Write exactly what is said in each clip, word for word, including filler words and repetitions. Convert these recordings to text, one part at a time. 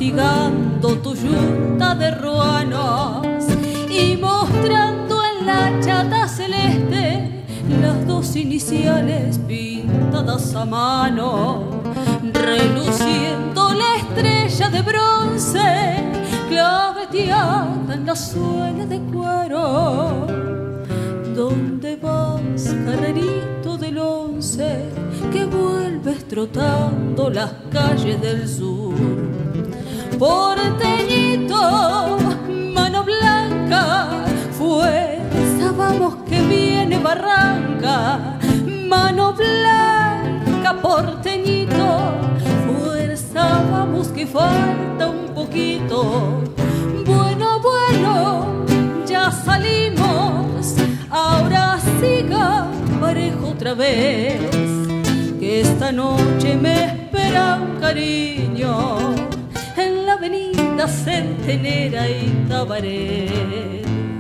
mastigando tu yunta de ruanos y mostrando en la chata celeste las dos iniciales pintadas a mano, reluciendo la estrella de bronce claveteada en la suela de cuero. ¿Dónde vas, carrerito del once, que vuelves trotando las calles del sur? Porteñito, mano blanca, fuerza, vamos que viene barranca. Mano blanca, porteñito, fuerza, vamos que falta un poquito. Bueno, bueno, ya salimos, ahora siga parejo otra vez, que esta noche me espera un cariño en la avenida Centenera y Tabaré.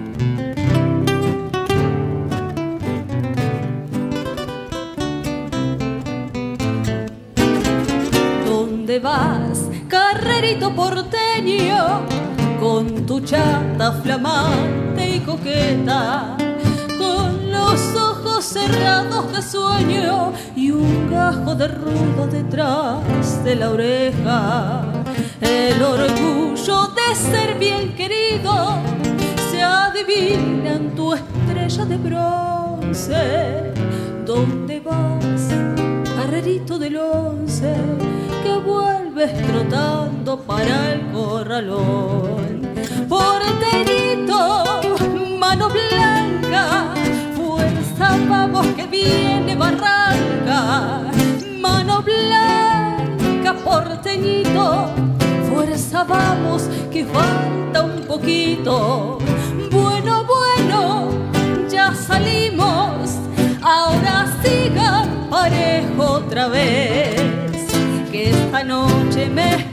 ¿Dónde vas, carrerito porteño, con tu chata flamante y coqueta, con los ojos cerrados de sueño y un gajo de rudo detrás de la oreja? El orgullo de ser bien querido se adivina en tu estrella de bronce. ¿Dónde vas, carrerito del once, que vuelves trotando para el corralón? Porteñito, mano blanca, fuerza, vamos que viene barranca. Mano blanca, porteñito, fuerza, vamos que falta un poquito. Bueno, bueno, ya salimos, ahora sigan parejo otra vez, que esta noche me